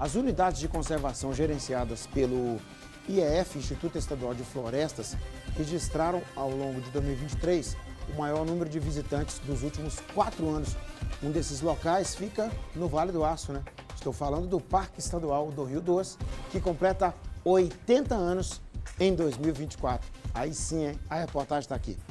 As unidades de conservação gerenciadas pelo IEF, Instituto Estadual de Florestas, registraram ao longo de 2023 o maior número de visitantes dos últimos 4 anos. Um desses locais fica no Vale do Aço, né? Estou falando do Parque Estadual do Rio Doce, que completa 80 anos em 2024. Aí sim, hein? A reportagem está aqui.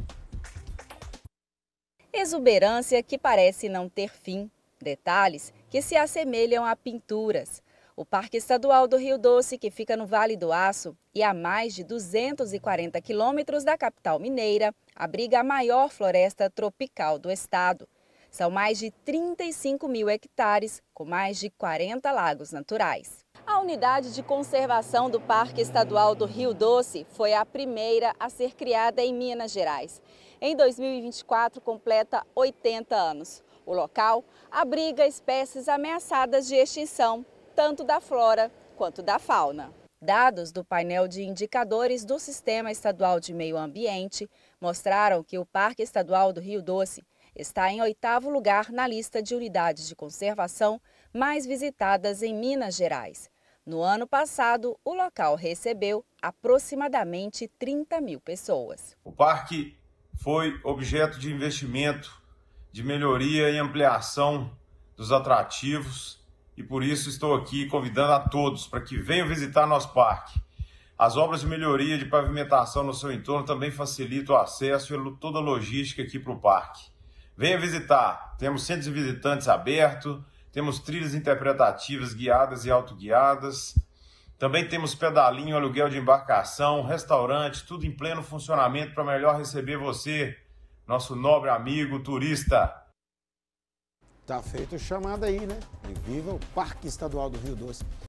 Exuberância que parece não ter fim. Detalhes que se assemelham a pinturas. O Parque Estadual do Rio Doce, que fica no Vale do Aço e a mais de 240 quilômetros da capital mineira, abriga a maior floresta tropical do estado. São mais de 35 mil hectares, com mais de 40 lagos naturais. A unidade de conservação do Parque Estadual do Rio Doce foi a primeira a ser criada em Minas Gerais. Em 2024, completa 80 anos. O local abriga espécies ameaçadas de extinção, tanto da flora quanto da fauna. Dados do painel de indicadores do Sistema Estadual de Meio Ambiente mostraram que o Parque Estadual do Rio Doce está em 8º lugar na lista de unidades de conservação mais visitadas em Minas Gerais. No ano passado, o local recebeu aproximadamente 30 mil pessoas. O parque foi objeto de investimento, de melhoria e ampliação dos atrativos e por isso estou aqui convidando a todos para que venham visitar nosso parque. As obras de melhoria de pavimentação no seu entorno também facilitam o acesso e toda a logística aqui para o parque. Venha visitar, temos centros de visitantes abertos, temos trilhas interpretativas guiadas e autoguiadas, também temos pedalinho, aluguel de embarcação, restaurante, tudo em pleno funcionamento para melhor receber você, nosso nobre amigo turista. Tá feito o chamado aí, né? E viva o Parque Estadual do Rio Doce.